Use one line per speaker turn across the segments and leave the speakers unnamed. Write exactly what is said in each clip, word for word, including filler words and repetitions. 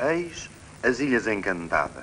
Eis as Ilhas Encantadas.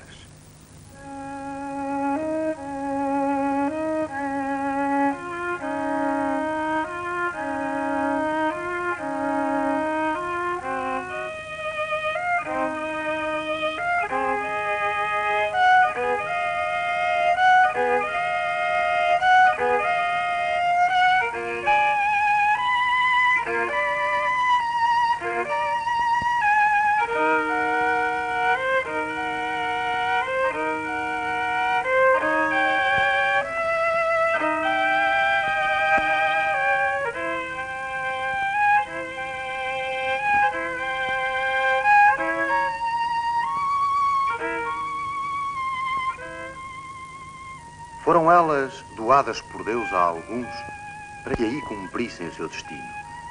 Foram elas doadas por Deus a alguns para que aí cumprissem o seu destino.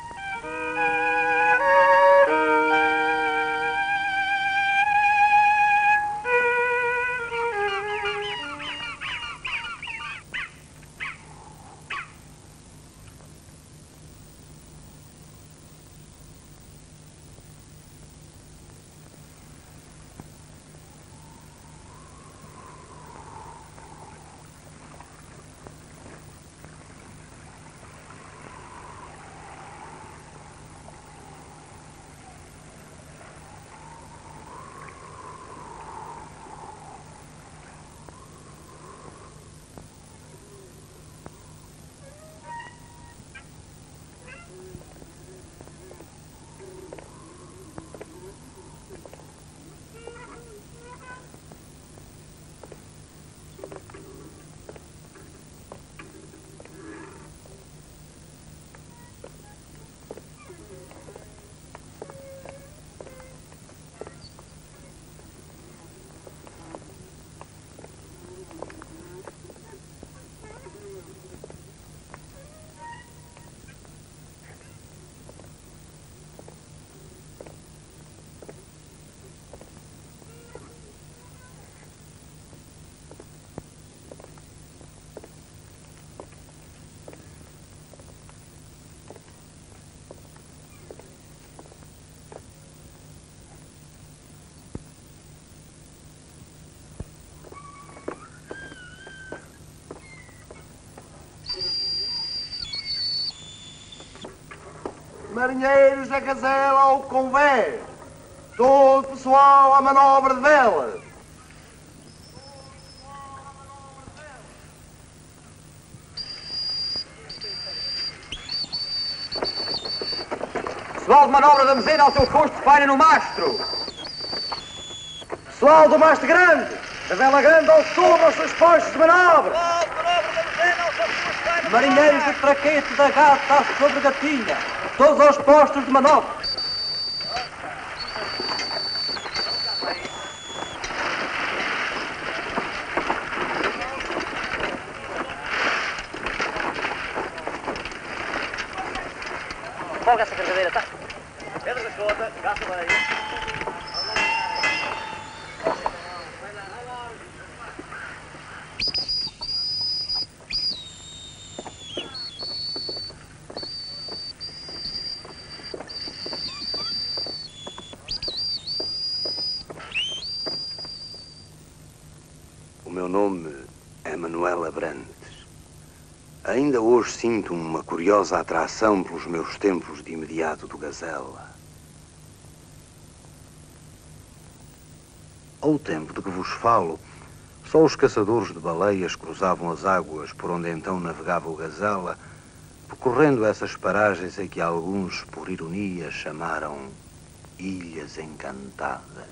Marinheiros da Gazela ao convés, todo pessoal à manobra de velas.
Pessoal de manobra da mezena ao seu posto, falha no mastro.
Pessoal do mastro grande, da vela grande ao sul aos seus postos de manobra.
Marinheiros de traquete da gata sobre gatinha, todos aos postos de manobra.
Folga essa carregadeira, tá?
Pedro da conta, gasta para aí.
O meu nome é Manuel Abrantes. Ainda hoje sinto uma curiosa atração pelos meus tempos de imediato do Gazela. Ao tempo de que vos falo, só os caçadores de baleias cruzavam as águas por onde então navegava o Gazela, percorrendo essas paragens em que alguns, por ironia, chamaram Ilhas Encantadas.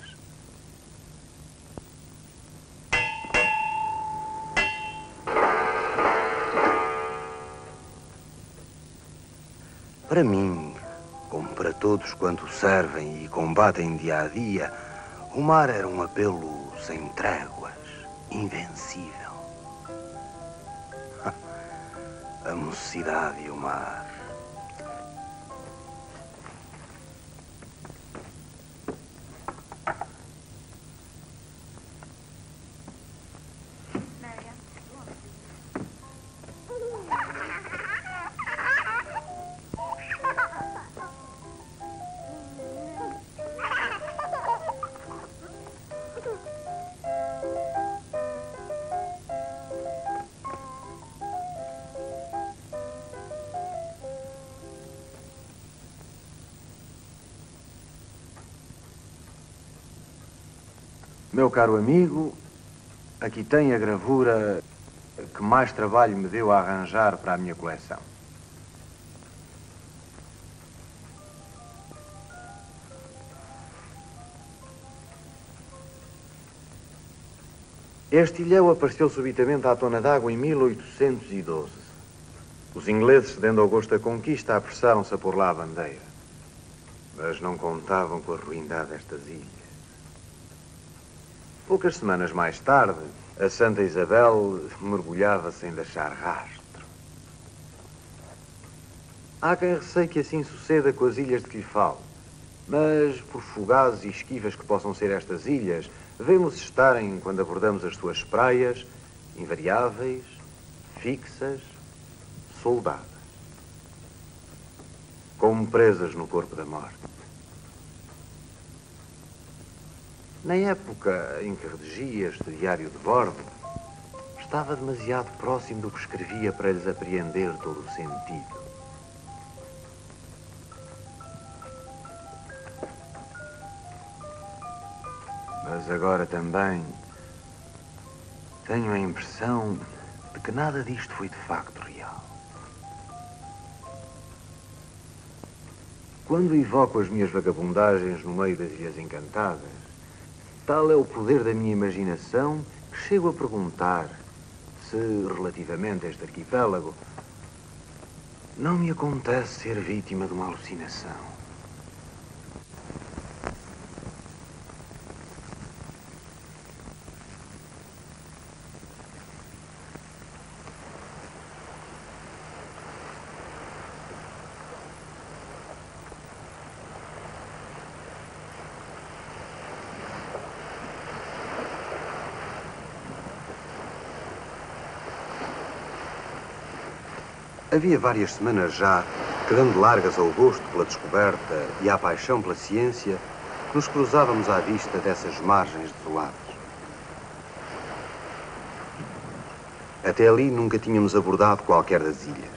Para mim, como para todos quanto servem e combatem dia a dia, o mar era um apelo sem tréguas, invencível. A mocidade e o mar. Meu caro amigo, aqui tem a gravura que mais trabalho me deu a arranjar para a minha coleção. Este ilhéu apareceu subitamente à tona d'água em mil oitocentos e doze. Os ingleses, cedendo ao gosto da conquista, apressaram-se a pôr lá a bandeira. Mas não contavam com a ruindade destas ilhas. Poucas semanas mais tarde, a Santa Isabel mergulhava sem deixar rastro. Há quem receie que assim suceda com as ilhas de que lhe falo. Mas, por fugazes e esquivas que possam ser estas ilhas, vemos estarem, quando abordamos as suas praias, invariáveis, fixas, soldadas. Como presas no corpo da morte. Na época em que redigia este diário de bordo, estava demasiado próximo do que escrevia para lhes apreender todo o sentido. Mas agora também tenho a impressão de que nada disto foi de facto real. Quando evoco as minhas vagabundagens no meio das Ilhas Encantadas, tal é o poder da minha imaginação que chego a perguntar se, relativamente a este arquipélago, não me acontece ser vítima de uma alucinação. Havia várias semanas já que, dando largas ao gosto pela descoberta e à paixão pela ciência, nos cruzávamos à vista dessas margens desoladas. Até ali nunca tínhamos abordado qualquer das ilhas.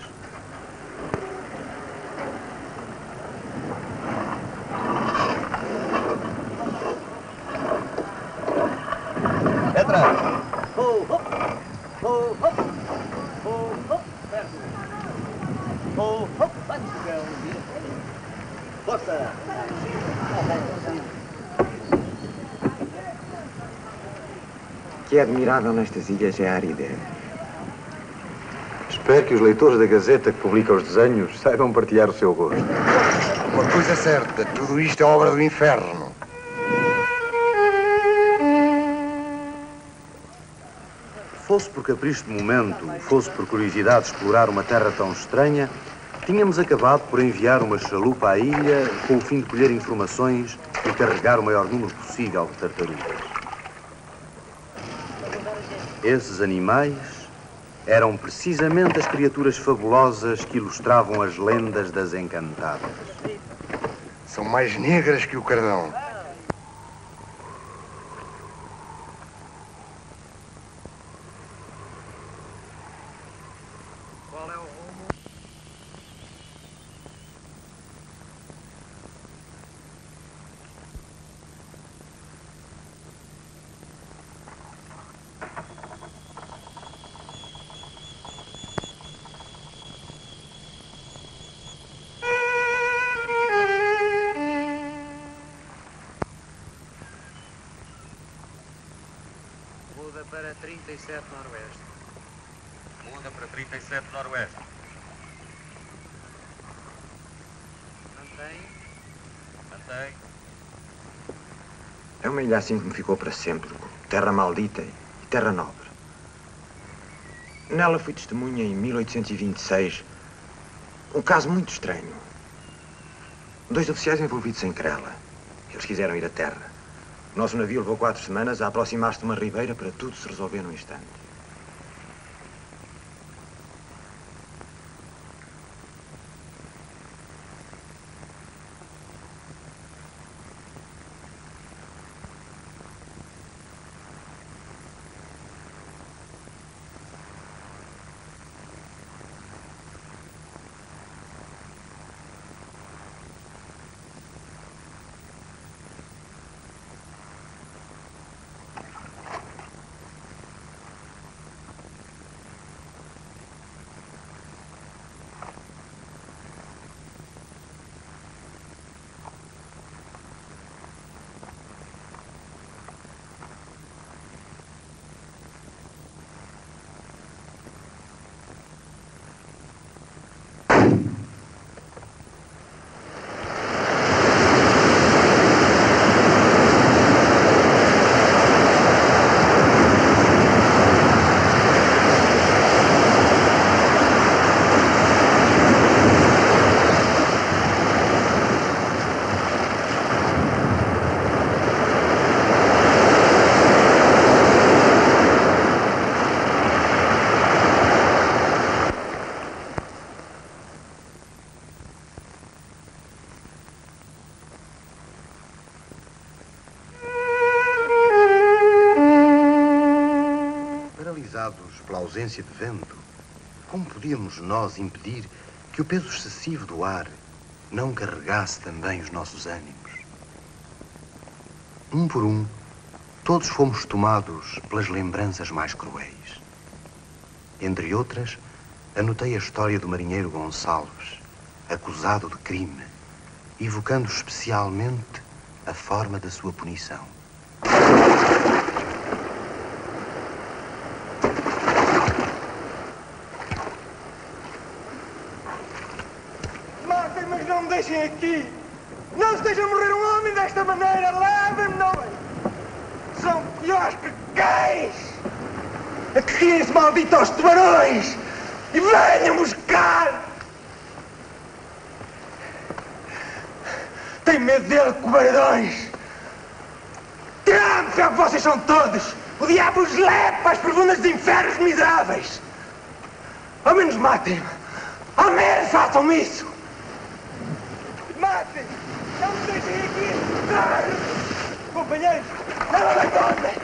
Entra! Oh, hop! Oh, hop! Oh, hop! Oh, hop! Força!
O que é admirável nestas ilhas é a aridez. Espero que os leitores da Gazeta que publica os desenhos saibam partilhar o seu gosto.
Uma coisa é certa, tudo isto é obra do inferno.
Fosse por capricho de momento, fosse por curiosidade de explorar uma terra tão estranha, tínhamos acabado por enviar uma chalupa à ilha com o fim de colher informações e carregar o maior número possível de tartarugas. Esses animais eram precisamente as criaturas fabulosas que ilustravam as lendas das Encantadas.
São mais negras que o cardão.
Qual é o rumo? Muda para trinta e sete noroeste.
Muda para trinta e sete noroeste.
Mantém.
Mantém.
É uma ilha assim que me ficou para sempre, terra maldita e terra nobre. Nela fui testemunha em mil oitocentos e vinte e seis, um caso muito estranho. Dois oficiais envolvidos em querela. Eles quiseram ir à terra. O nosso navio levou quatro semanas a aproximar-se de uma ribeira para tudo se resolver num instante. ausência de vento, como podíamos nós impedir que o peso excessivo do ar não carregasse também os nossos ânimos? Um por um, todos fomos tomados pelas lembranças mais cruéis. Entre outras, anotei a história do marinheiro Gonçalves, acusado de crime, evocando especialmente a forma da sua punição.
Matem, mas não me deixem aqui! Não se deixem morrer um homem desta maneira! Levem-me, não! São piores que cães! Acriem-se, malditos tubarões! E venham buscar! Tenho medo dele, cobardões! Trampe, é o que vocês são todos! O diabo os leva para as profundas dos infernos miseráveis! Ao menos matem-me! Ao menos façam isso! Matem! Não me deixem aqui! Companheiros, não me abandonem!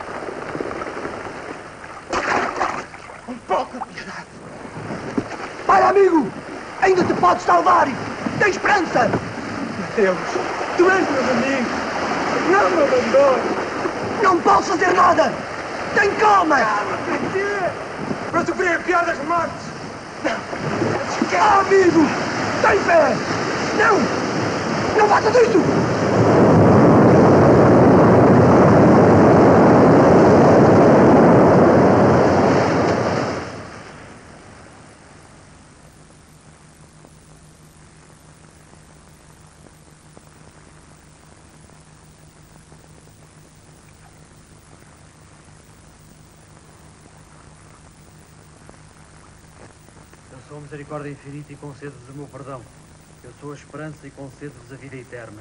Um pouco de piedade!
Para, amigo! Ainda te podes salvar! Tem esperança!
Deus, tu és meu amigo! Não me abandones!
Não posso fazer nada! Tem calma!
Calma, para quê? Para sofrer a pior das mortes! Não!
Ah, amigo! Tem fé! Não! Não faças isso!
Eu sou a misericórdia infinita e concedo-vos o meu perdão. Eu sou a esperança e concedo-vos a vida eterna.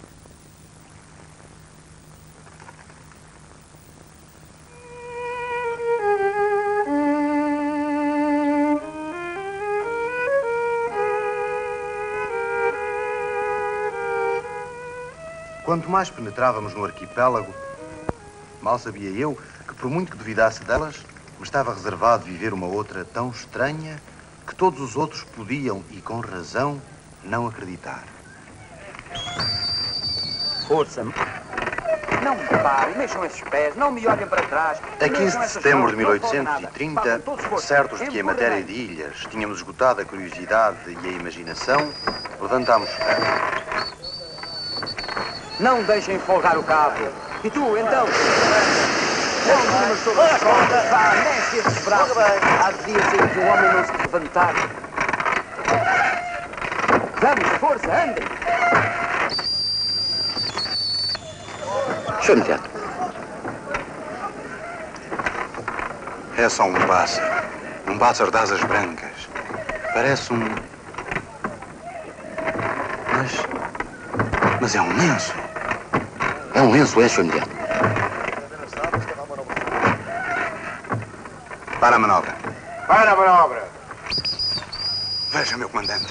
Quanto mais penetrávamos no arquipélago, mal sabia eu que, por muito que duvidasse delas, me estava reservado viver uma outra tão estranha que todos os outros podiam, e com razão, não acreditar.
Força. Não me parem, mexam esses pés, não me olhem para trás.
A quinze de setembro de mil oitocentos e trinta, certos de que em matéria de ilhas tínhamos esgotado a curiosidade e a imaginação, levantámos ferro.
Não deixem folgar o cabo. E tu, então? Não durmas sobre as cordas, vá, mexe esses braços. Há dias em que o homem não se levantar. Vamos, força, andem.
senhor Imediato. É só um pássaro. Um pássaro de asas brancas. Parece um... Mas... Mas é um lenço. É um lenço, é, senhor Imediato. Para a manobra.
Para a manobra!
Veja, meu comandante.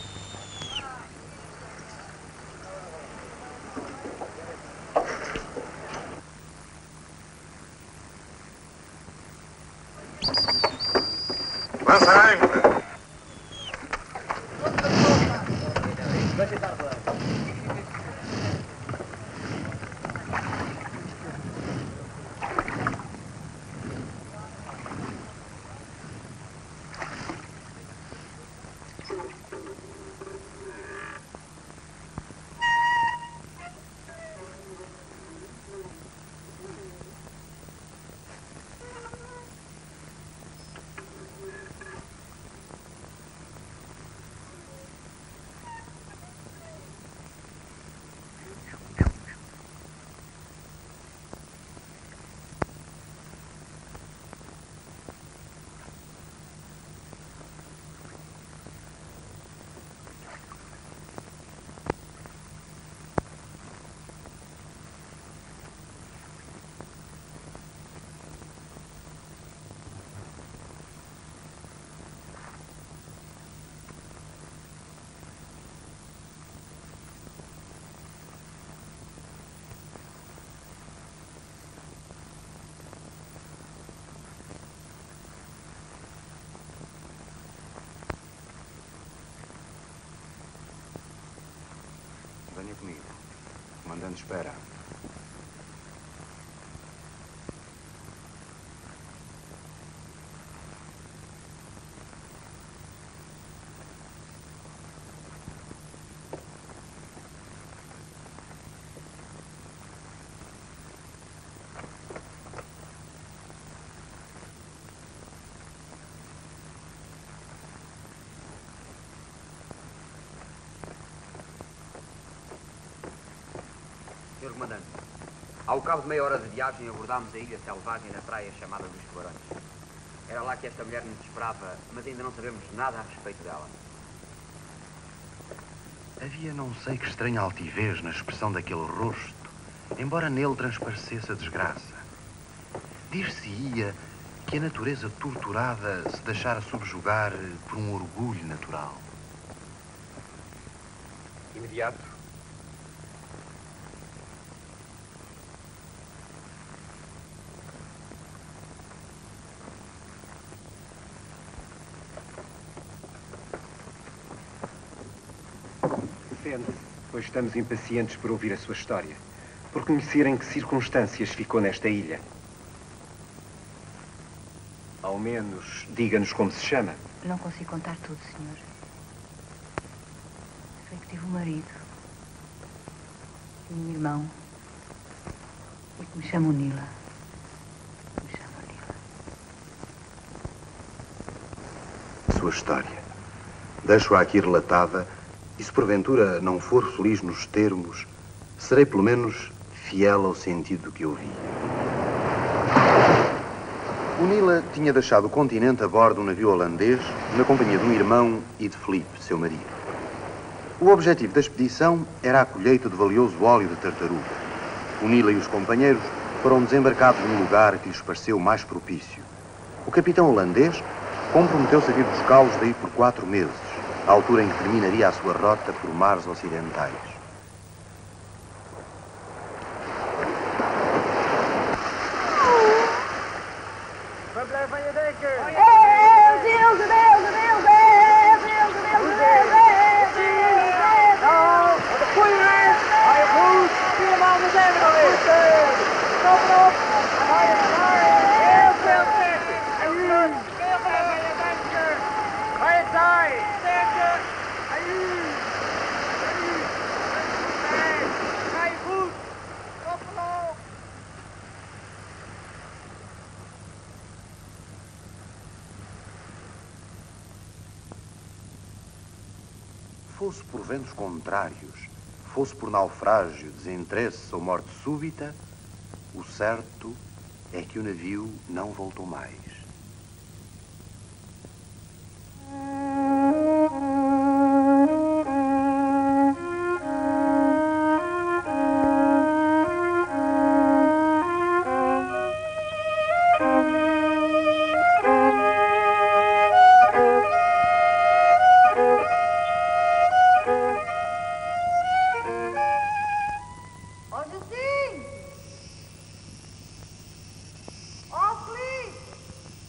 Lança a âncora.
Comandante espera.
senhor Comandante, ao cabo de meia hora de viagem abordámos a ilha selvagem na praia chamada dos Tubarões. Era lá que esta mulher nos esperava, mas ainda não sabemos nada a respeito dela.
Havia não sei que estranha altivez na expressão daquele rosto, embora nele transparecesse a desgraça. Dir-se-ia que a natureza torturada se deixara subjugar por um orgulho natural.
Imediato. Sente-se, pois estamos impacientes por ouvir a sua história, por conhecer em que circunstâncias ficou nesta ilha. Ao menos, diga-nos como se chama.
Não consigo contar tudo, senhor. Sei que tive um marido, tive um irmão, e que me chamo Nila. Me chamo Nila.
Sua história. Deixo-a aqui relatada. E se porventura não for feliz nos termos, serei pelo menos fiel ao sentido que ouvi. O Nila tinha deixado o continente a bordo de um navio holandês, na companhia de um irmão e de Felipe, seu marido. O objetivo da expedição era a colheita de valioso óleo de tartaruga. O Nila e os companheiros foram desembarcados num lugar que lhes pareceu mais propício. O capitão holandês comprometeu-se a vir buscá-los daí por quatro meses, à altura em que terminaria a sua rota por mares ocidentais.
Waar blijf van je denken?
É Deus, Deus, Deus, é Deus, Deus, Deus,
Nou, wat een goeie weg. Ga je goed? Vier maanden zijn we nog weer. Stop erop. Ga je daar. Heel veel sterkte. En u. Veel blijf van je denken. Ga je daar. Sterkte. En u. En u. Nee. Ga je goed? Stop erop.
Fosse por ventos contrários, fosse por naufrágio, desinteresse ou morte súbita, o certo é que o navio não voltou mais.
Ó, Felipe!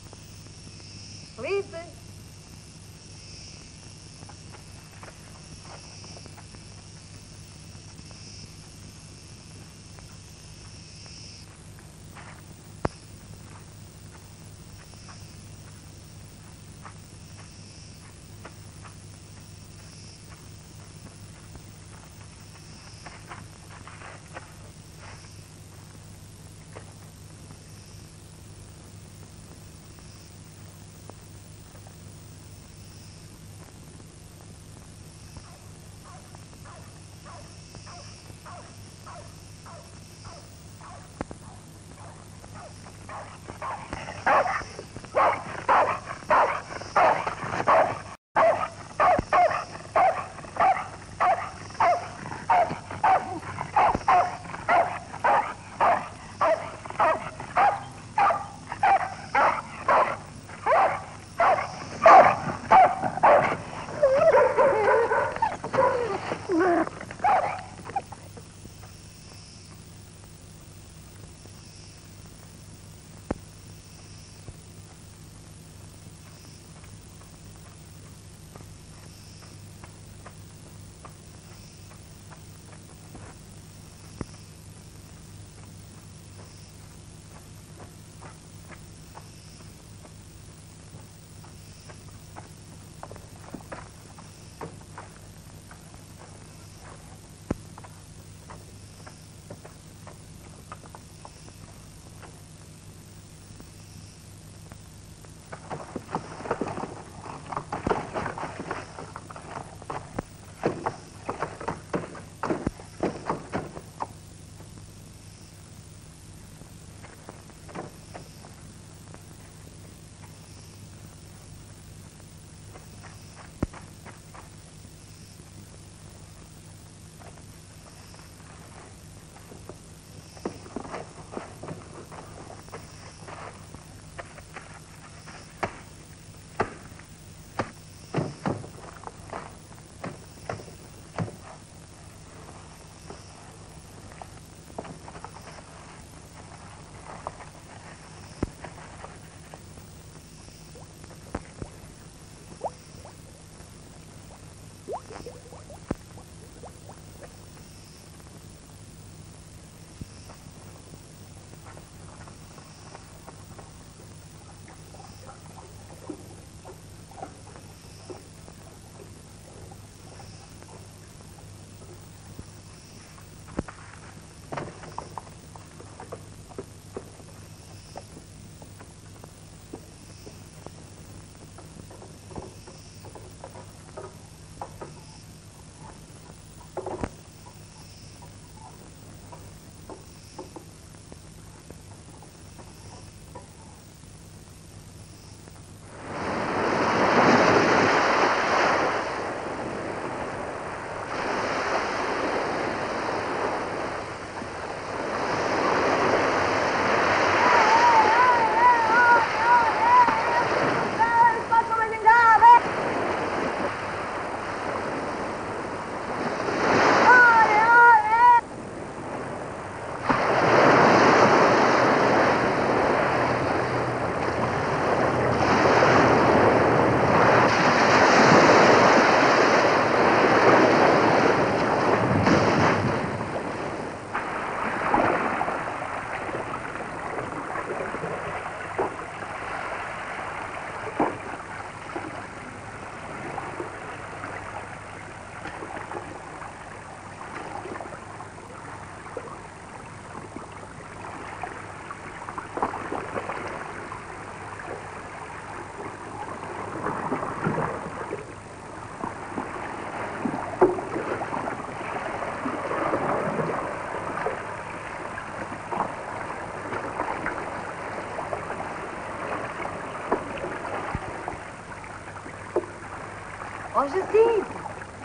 Ó, Jacinto!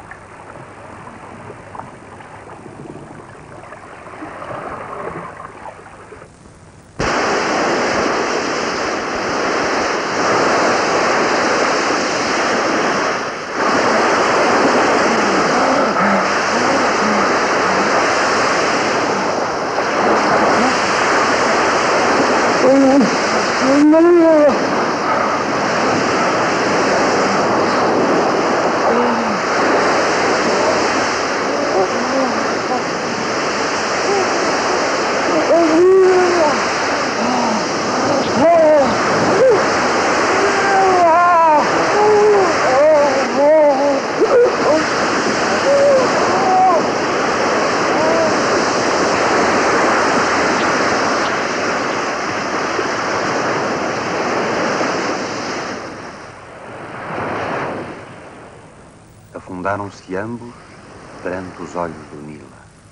Afundaram-se ambos perante os olhos do Nila.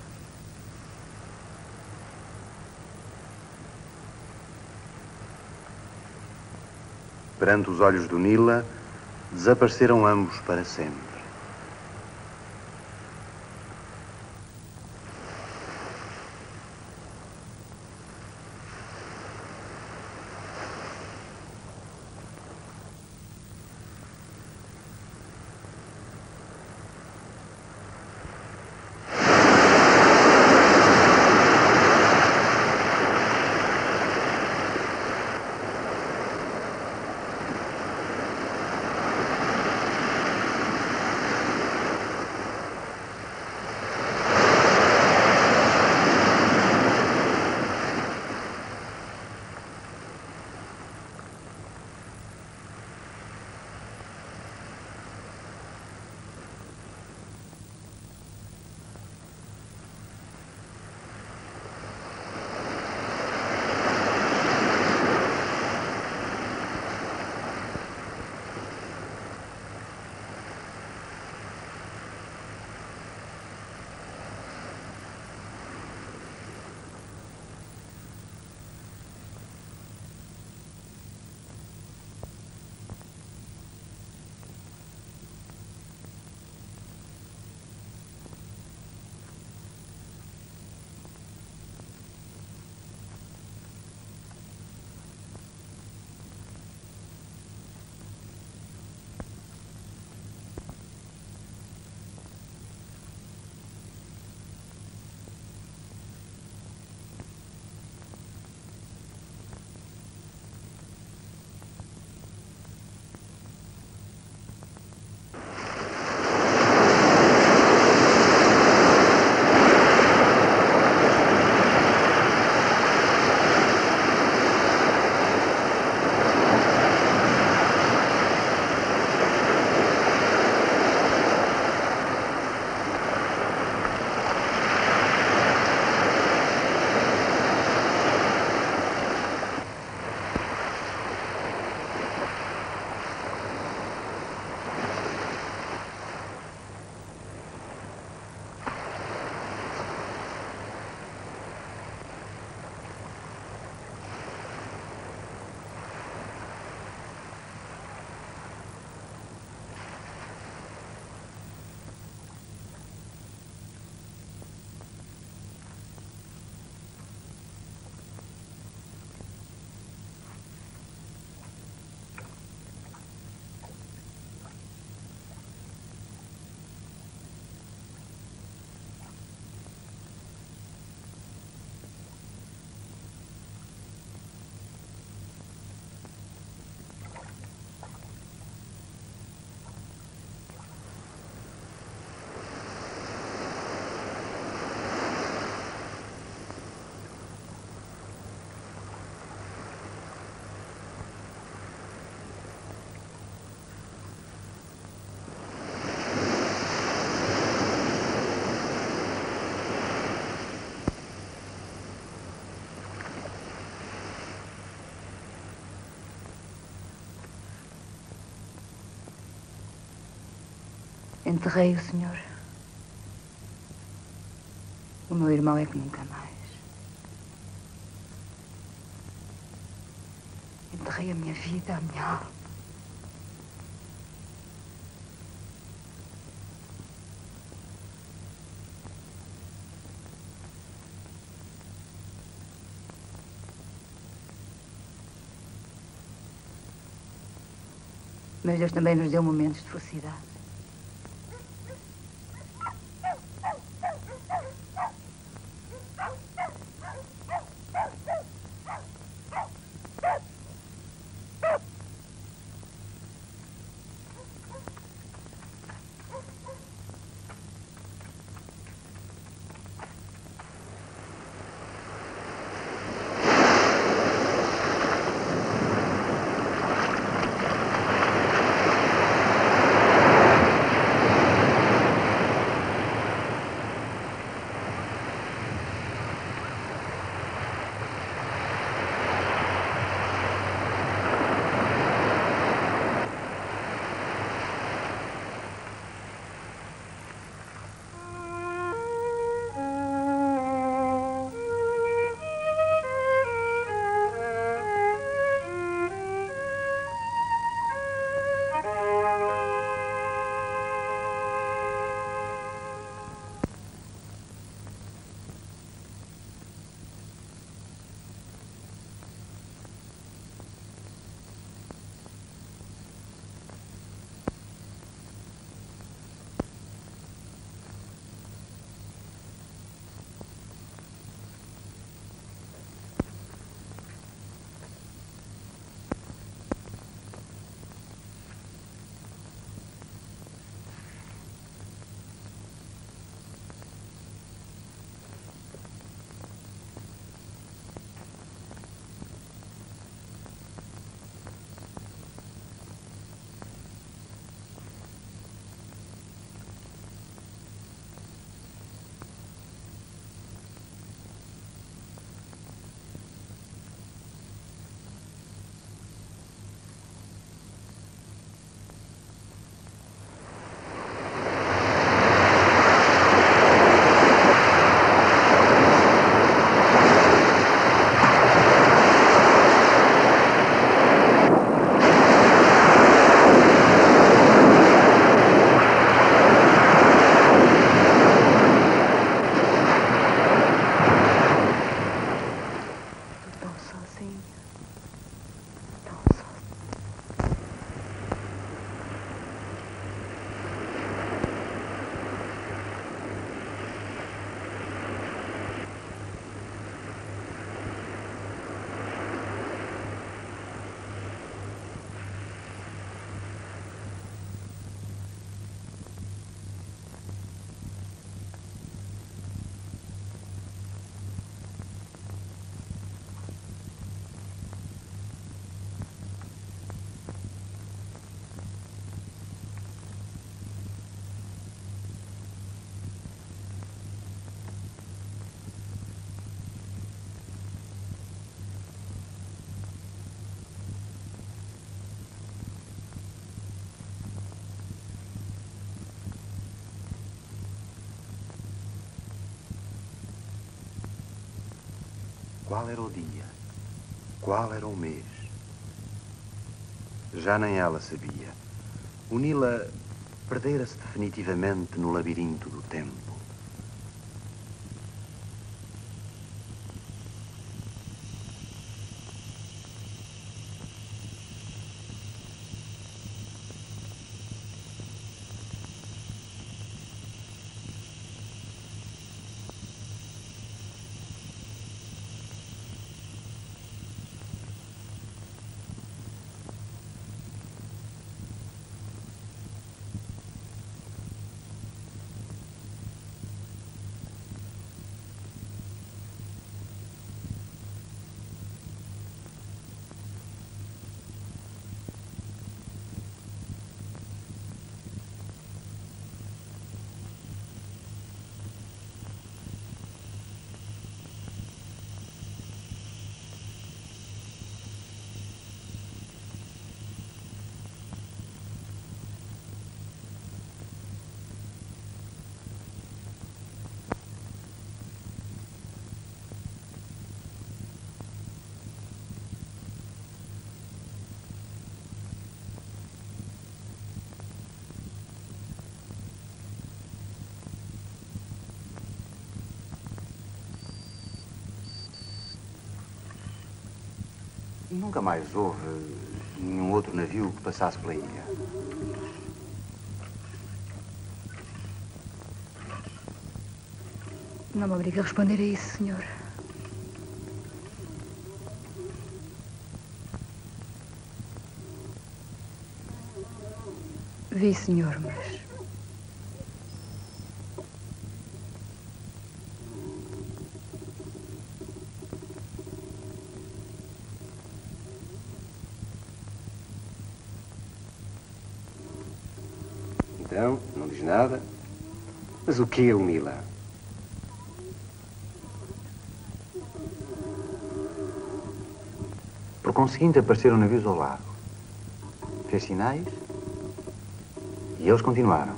Perante os olhos do Nila, desapareceram ambos para sempre.
Enterrei o senhor. O meu irmão é que nunca mais. Enterrei a minha vida, a minha alma. Mas Deus também nos deu momentos de felicidade.
Qual era o dia? Qual era o mês? Já nem ela sabia. O Nila perdera-se definitivamente no labirinto do tempo. Nunca mais houve nenhum outro navio que passasse pela ilha.
Não me obrigue a responder a isso, senhor. Vi, senhor, mas...
Então, não diz nada. Mas o que é o Nila?
Por conseguinte, apareceram navios ao largo. Fez sinais e eles continuaram.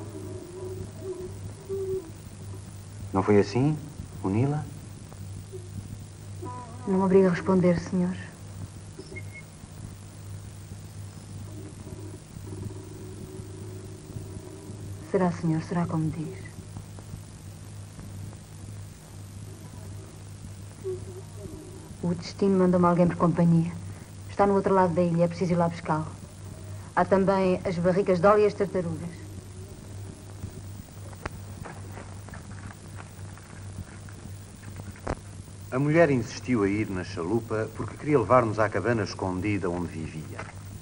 Não foi assim, o Nila?
Não me obriga a responder, senhor. Será, senhor, será como diz. O destino mandou-me alguém por companhia. Está no outro lado da ilha, é preciso ir lá buscá-lo. Há também as barricas de óleo e as tartarugas.
A mulher insistiu a ir na chalupa porque queria levar-nos à cabana escondida onde vivia.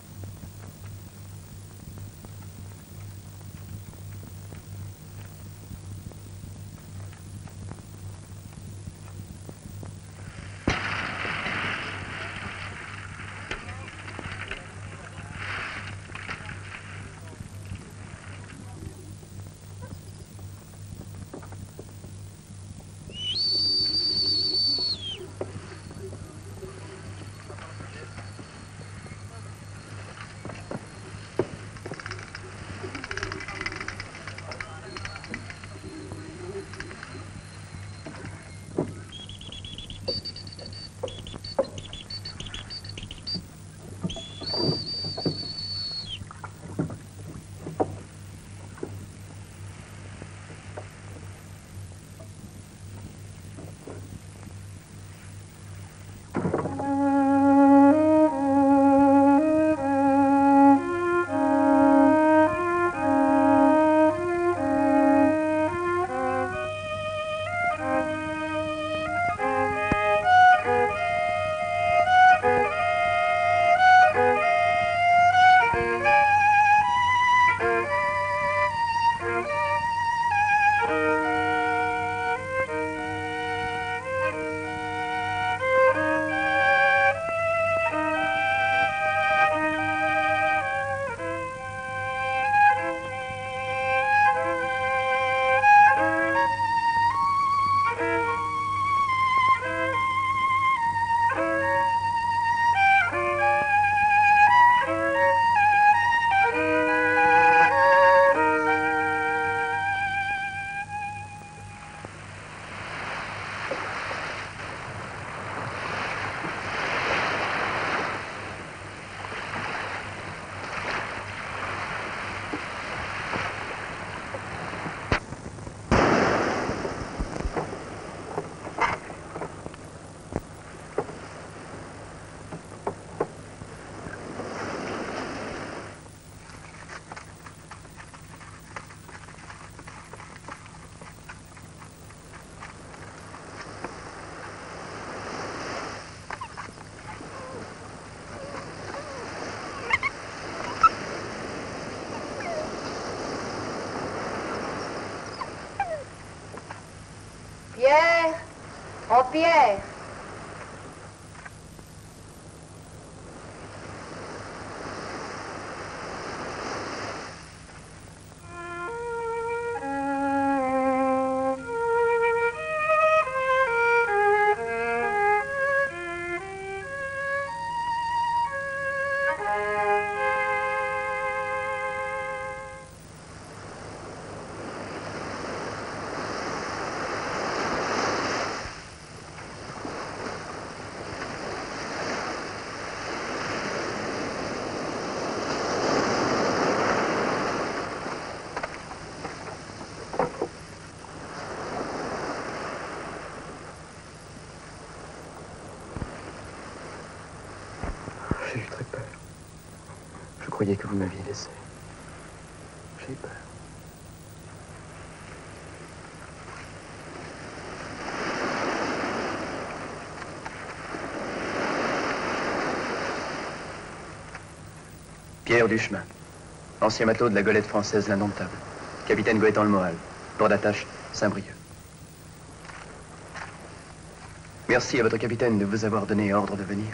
Pierre! Oh, Pierre!
croyais que vous m'aviez laissé. J'ai eu peur. Pierre Duchemin, ancien matelot de la golette française l'Indomptable. Capitaine Goétan le Moral. Port d'attache, Saint-Brieuc. Merci à votre capitaine de vous avoir donné ordre de venir.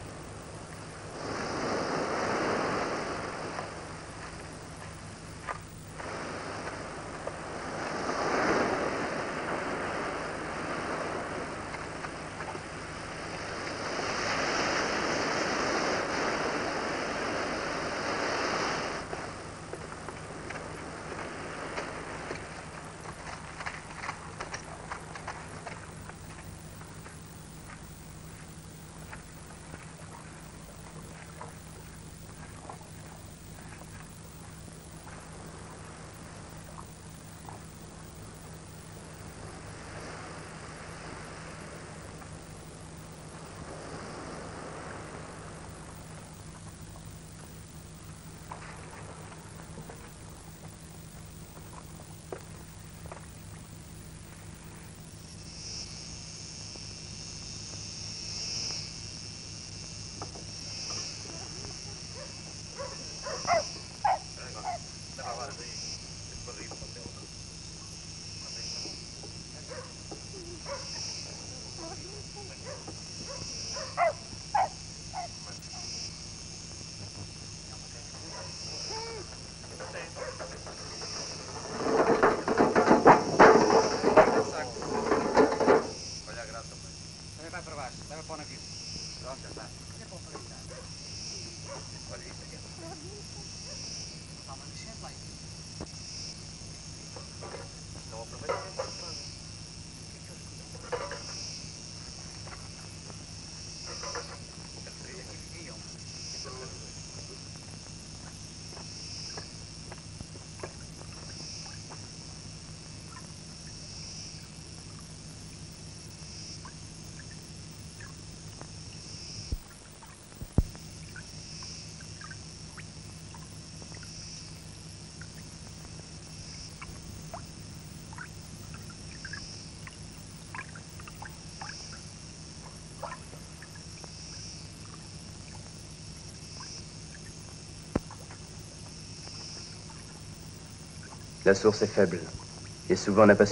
La source est faible et souvent n'a pas...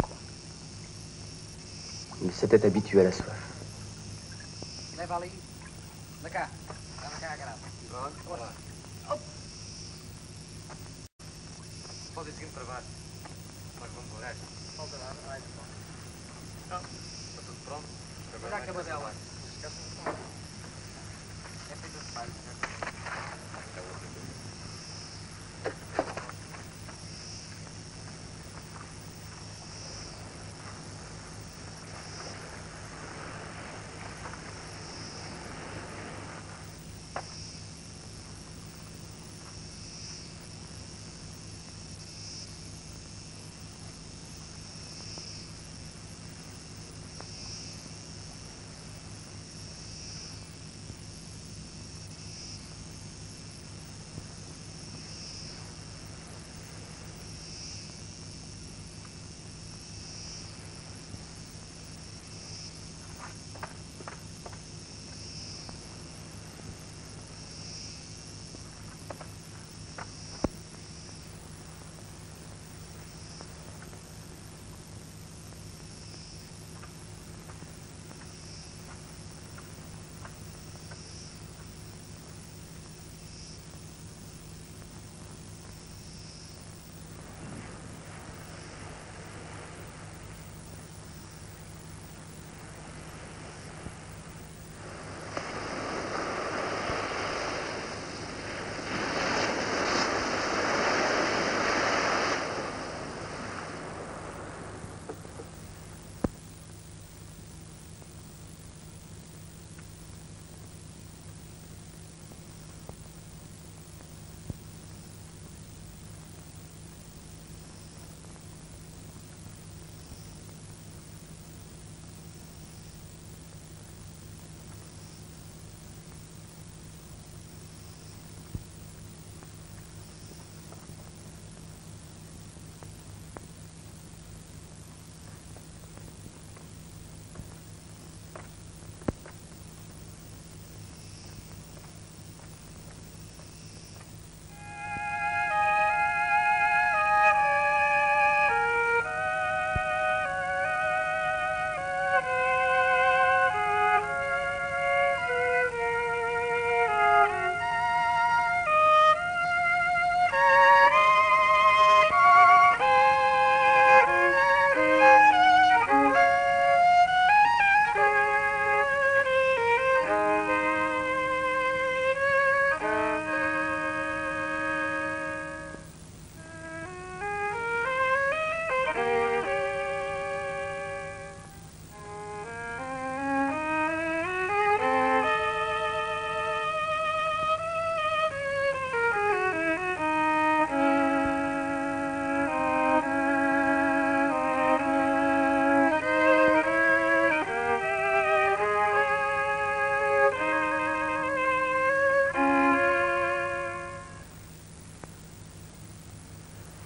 Il s'était habitué à la soif.
Leva ali. Anda cá. Anda cá, caralho. Pronto. Olá. Pode ir seguindo para baixo. Nós vamos por esta. Falta nada. Ai, não. Está tudo pronto? Já acabou dela. É feito de palha.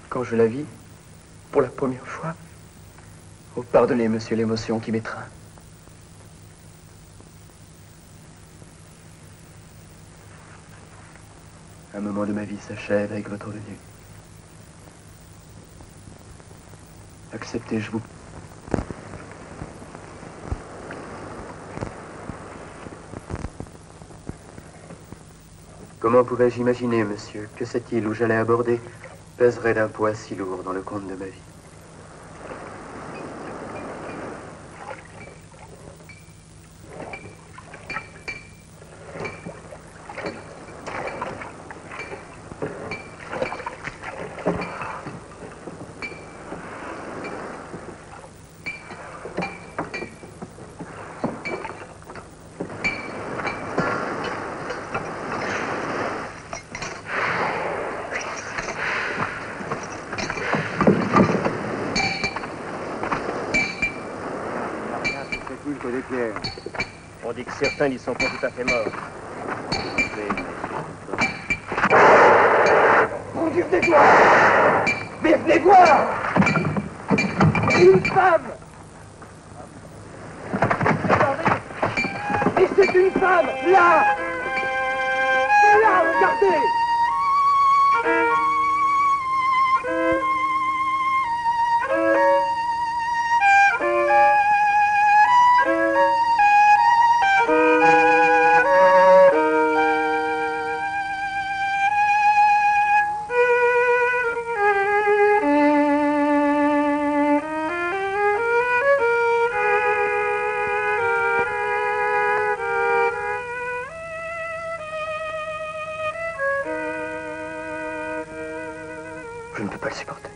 quand je la vis, pour la première fois. Oh, pardonnez, monsieur, l'émotion qui m'étreint. Un moment de ma vie s'achève avec votre venue. Acceptez, je vous... Comment pouvais-je imaginer, monsieur, que cette île où j'allais aborder pèserait d'un poids si lourd dans le compte de ma vie?
On dit que certains n'y sont pas tout à fait morts.
Mon Dieu, venez voir! Mais venez voir! Une femme! Regardez! Et c'est une femme! Là! Là, regardez!
Je ne peux pas le supporter.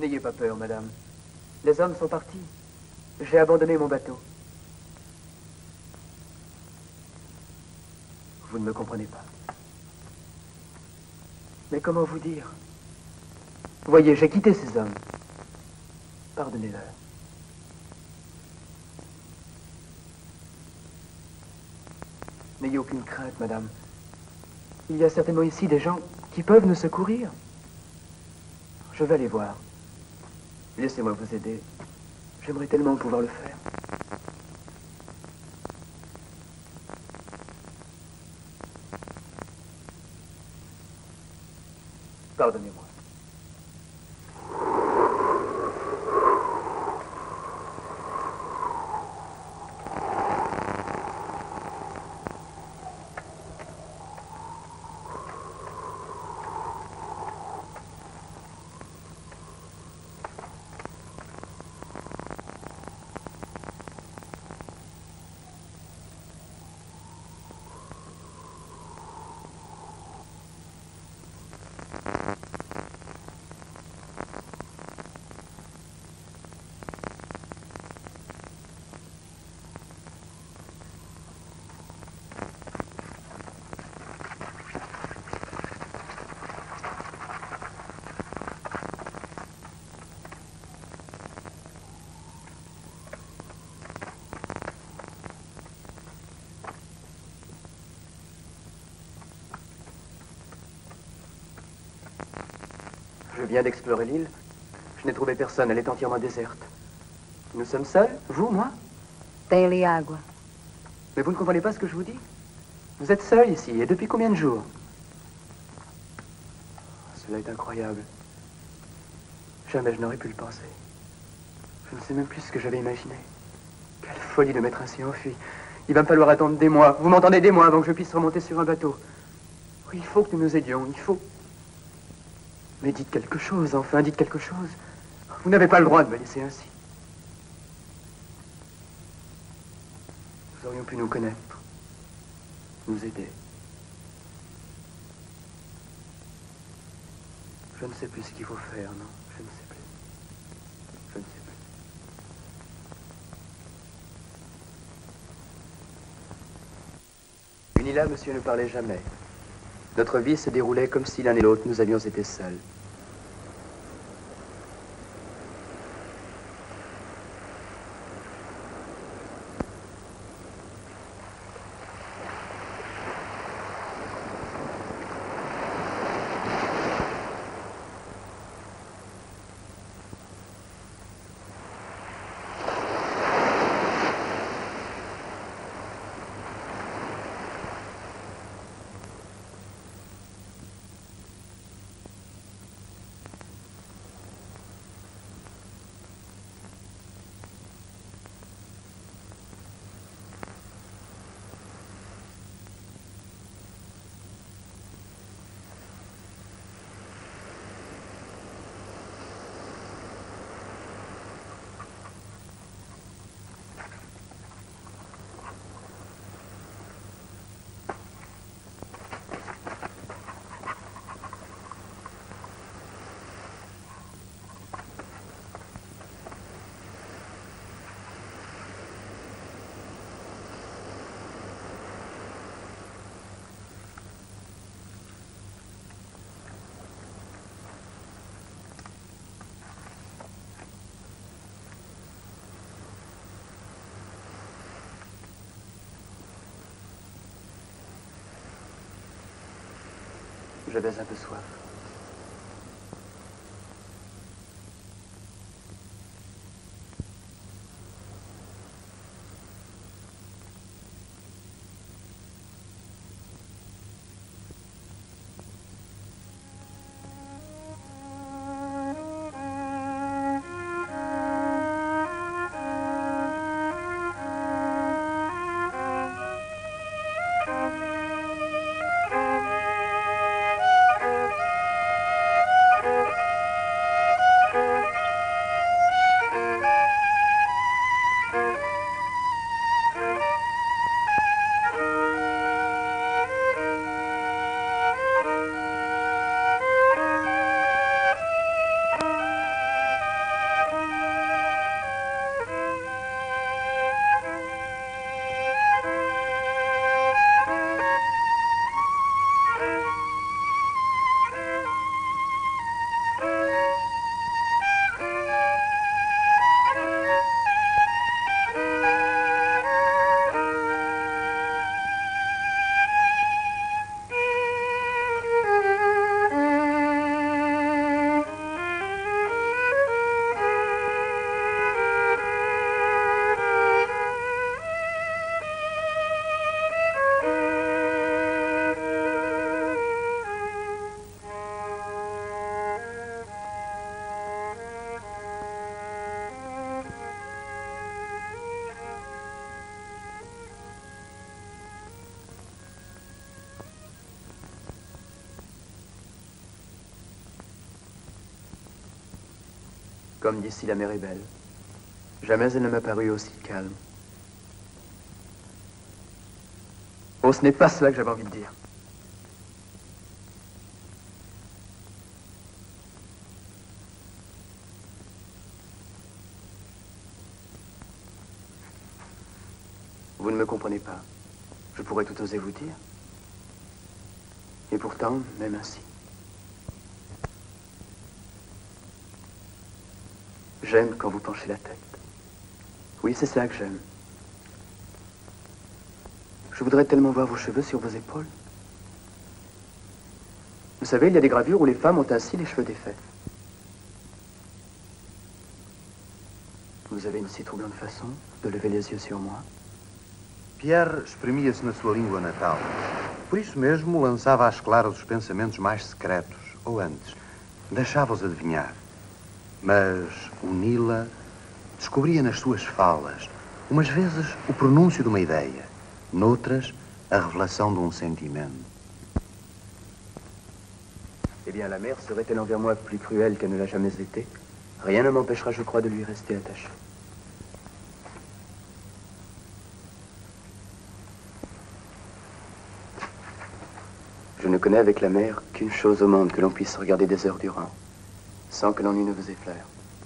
N'ayez pas peur, madame. Les hommes sont partis. J'ai abandonné mon bateau. Vous ne me comprenez pas. Mais comment vous dire? Voyez, j'ai quitté ces hommes. Pardonnez-leur. N'ayez aucune crainte, madame. Il y a certainement ici des gens qui peuvent nous secourir. Je vais les voir. Laissez-moi vous aider. J'aimerais tellement pouvoir le faire. Pardonnez-moi. Je viens d'explorer l'île. Je n'ai trouvé personne. Elle est entièrement déserte. Nous sommes seuls, vous, moi?
Tem ali água.
Mais vous ne comprenez pas ce que je vous dis? Vous êtes seul ici. Et depuis combien de jours? Cela est incroyable. Jamais je n'aurais pu le penser. Je ne sais même plus ce que j'avais imaginé. Quelle folie de m'être ainsi enfui. Il va me falloir attendre des mois. Vous m'entendez, des mois avant que je puisse remonter sur un bateau. Oui, il faut que nous nous aidions. Il faut... Mais dites quelque chose, enfin, dites quelque chose. Vous n'avez pas le droit de me laisser ainsi. Nous aurions pu nous connaître, nous aider. Je ne sais plus ce qu'il faut faire, non, je ne sais plus. Je ne sais plus. Unila, monsieur, ne parlait jamais. Notre vie se déroulait comme si l'un et l'autre nous avions été seuls. J'avais un peu soif. Comme d'ici, la mer est belle. Jamais elle ne m'a paru aussi calme. Oh, ce n'est pas cela que j'avais envie de dire. Vous ne me comprenez pas. Je pourrais tout oser vous dire. Et pourtant, même ainsi. J'aime quand vous penchez la tête. Oui, c'est ça que j'aime. Je voudrais tellement voir vos cheveux sur vos épaules. Vous savez, il y a des gravures où les femmes ont ainsi les cheveux défaits. Vous avez une si troublante façon de lever les yeux sur moi.
Pierre exprimia-se na sua língua natal. Por isso mesmo lançava às claras os pensamentos mais secretos, ou antes, deixava-os adivinhar. Mas uni-la descobria nas suas falas, umas vezes o pronúncio de uma ideia, noutras a revelação de um sentimento.
Eh bien, la mère serait-elle envers moi plus cruelle qu'elle ne l'a jamais été? Rien ne m'empêchera, je crois, de lui rester attaché. Je ne connais avec la mère qu'une chose au monde, que l'on puisse regarder des heures durant, sans que l'ennui ne vous effleure.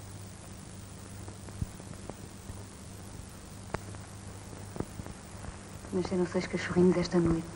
Mas eu não sei os cachorrinhos esta noite.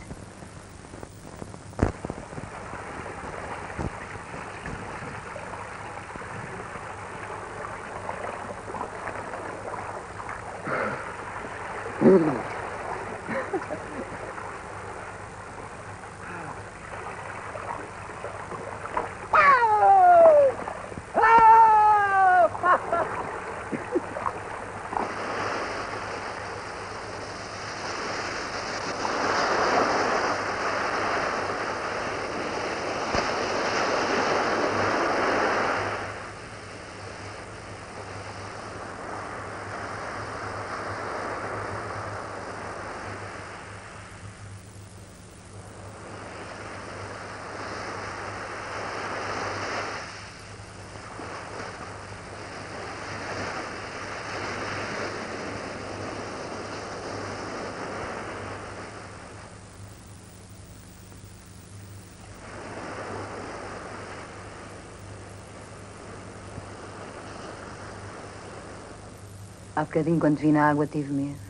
Há bocadinho, quando vi na água, tive medo.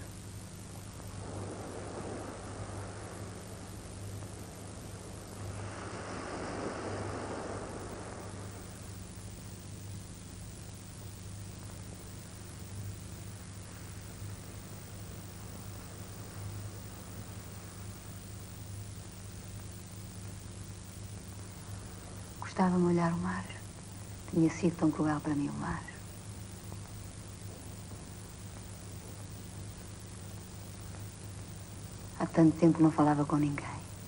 Gostava-me olhar o mar. Tinha sido tão cruel para mim o mar. Há tanto tempo que não falava com ninguém.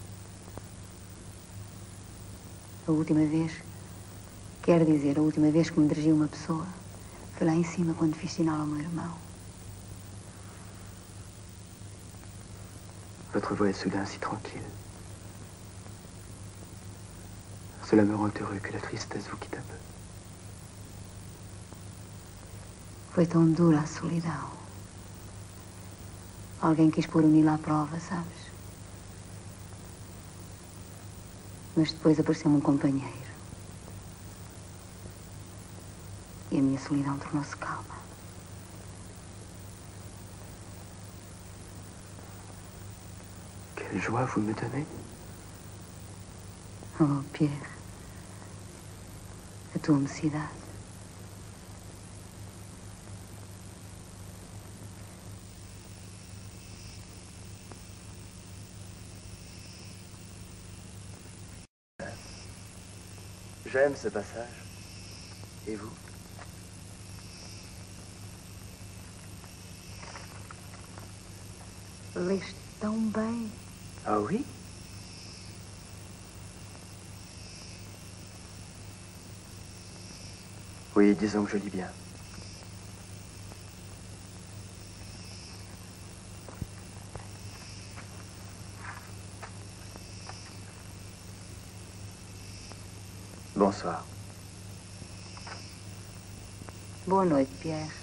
A última vez, quero dizer, a última vez que me dirigiu uma pessoa, foi lá em cima quando fiz sinal ao meu irmão.
Votre voix est soudain si tranquille. Cela me rend heureux que la tristesse vous quitte un peu.
Foi tão dura a solidão. Alguém quis pôr o Nilo à prova, sabes? Mas depois apareceu-me um companheiro. E a minha solidão tornou-se calma.
Quelle joie vous me donnez.
Oh, Pierre. A tua mocidade.
J'aime ce passage. Et vous?
Leste tão bem.
Ah oui? Oui, disons que je lis bien. Bonsoir.
Boa noite, Pierre.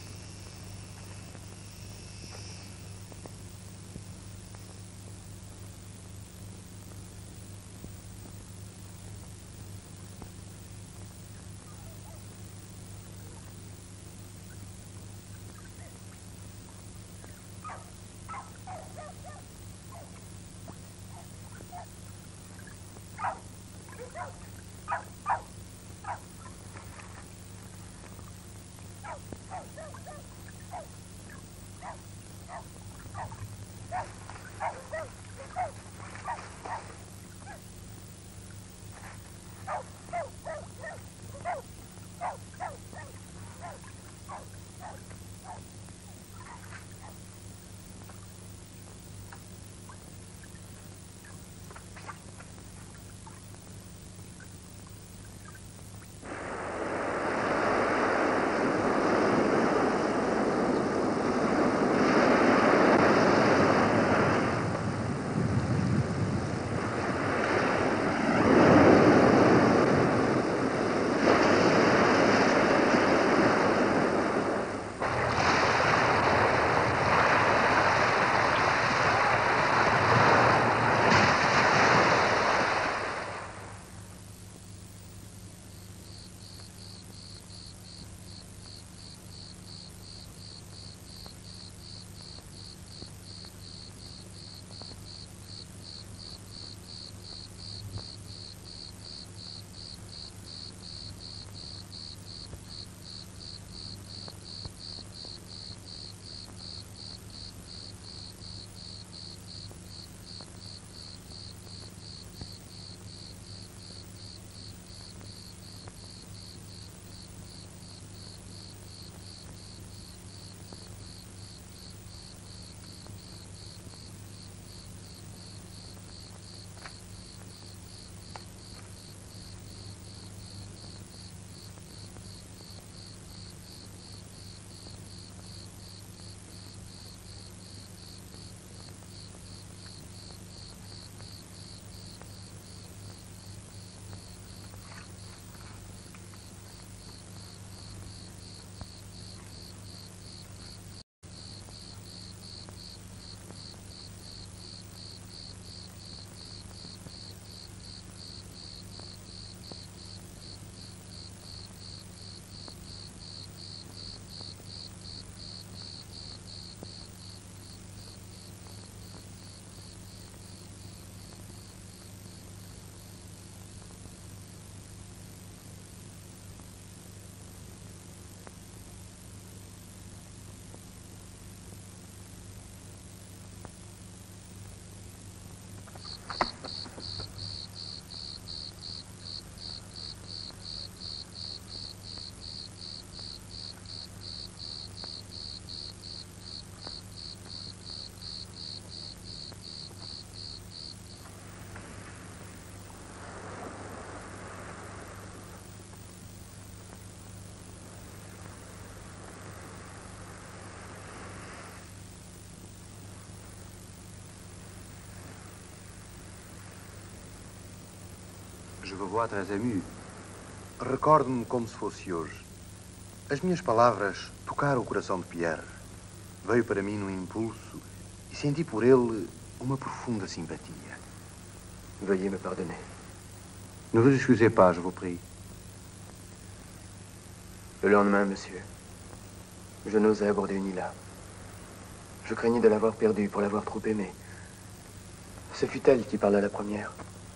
Je vous vois très ému. Recordo-me como se fosse hoje. As minhas palavras tocaram o coração de Pierre. Veio para mim num impulso e senti por ele uma profunda simpatia.
Veuillez me pardonner.
Ne vous excusez pas, je vous prie.
Le lendemain, monsieur, je n'osais aborder une île. Je craignais de l'avoir perdue pour l'avoir trop aimée. Ce fut elle qui parla la première.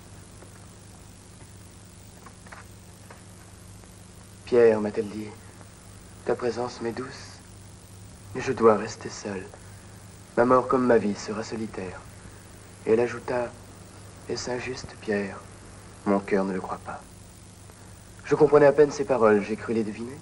Pierre, m'a-t-elle dit, ta présence m'est douce, mais je dois rester seule. Ma mort comme ma vie sera solitaire. Et elle ajouta, est-ce injuste, Pierre? Mon cœur ne le croit pas. Je comprenais à peine ses paroles, j'ai cru les deviner.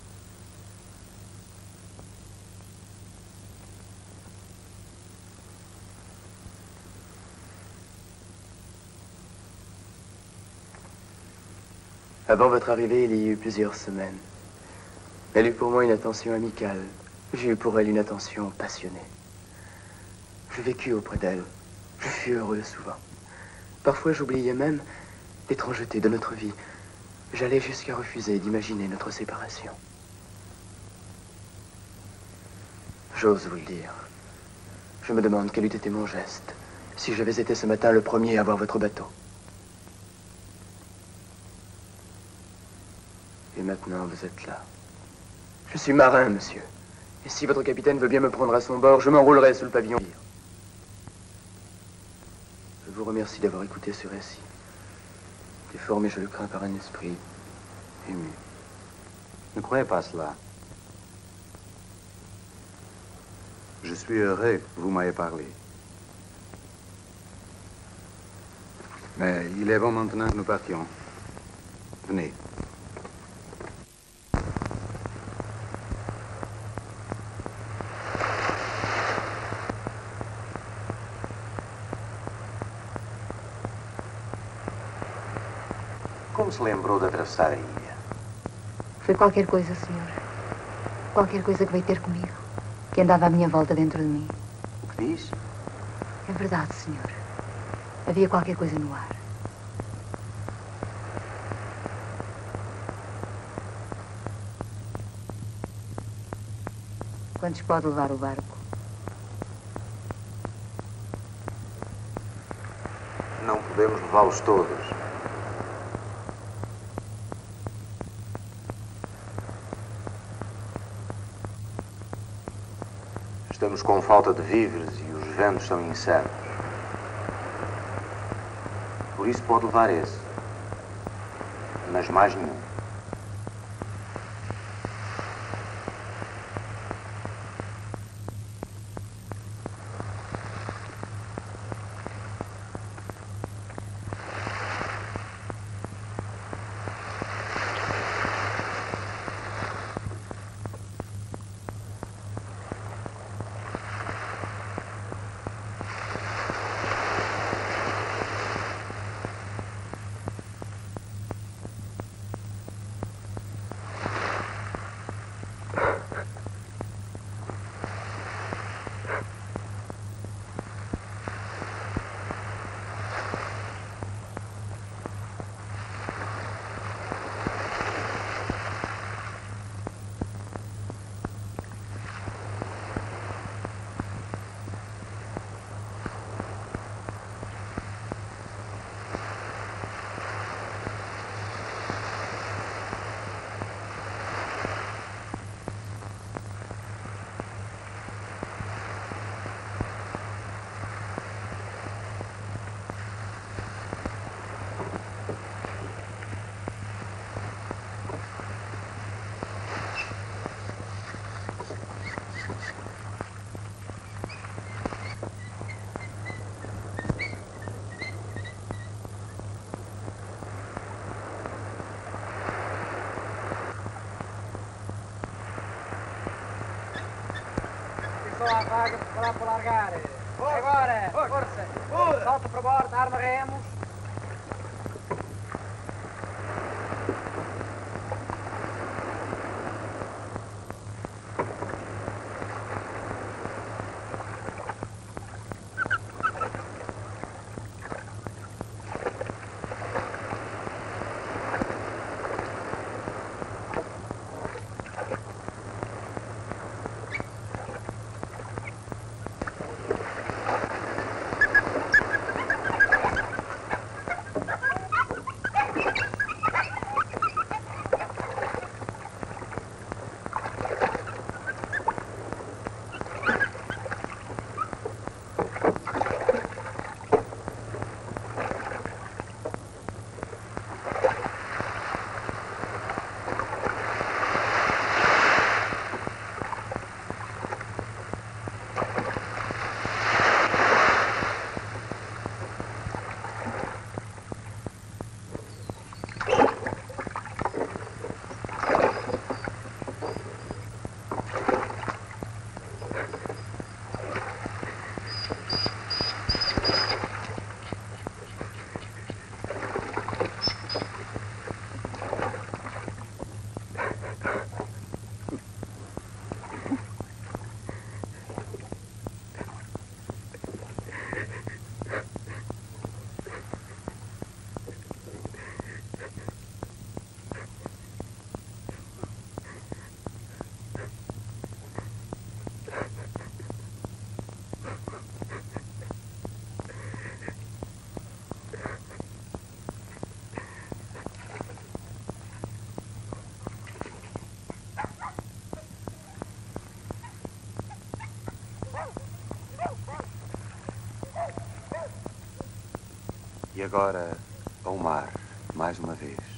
Avant votre arrivée, il y a eu plusieurs semaines. Elle eut pour moi une attention amicale. J'ai eu pour elle une attention passionnée. Je vécus auprès d'elle. Je fus heureux souvent. Parfois, j'oubliais même l'étrangeté de notre vie. J'allais jusqu'à refuser d'imaginer notre séparation. J'ose vous le dire. Je me demande quel eût été mon geste si j'avais été ce matin le premier à voir votre bateau. Et maintenant, vous êtes là. Je suis marin, monsieur. Et si votre capitaine veut bien me prendre à son bord, je m'enrôlerai sous le pavillon. Je vous remercie d'avoir écouté ce récit, déformé, je le crains, par un esprit ému.
Ne croyez pas cela. Je suis heureux que vous m'ayez parlé. Mais il est bon maintenant que nous partions. Venez. Como se lembrou de atravessar a ilha?
Foi qualquer coisa, senhor. Qualquer coisa que veio ter comigo. Que andava à minha volta dentro de mim.
O que diz?
É verdade, senhor. Havia qualquer coisa no ar. Quantos pode levar o barco?
Não podemos levá-los todos. Estamos com falta de víveres e os ventos são incertos. Por isso pode levar esse. Mas mais nenhum.
A vaga para para largar. Agora, força. Salta para bordo, arma remos.
E agora ao mar, mais uma vez.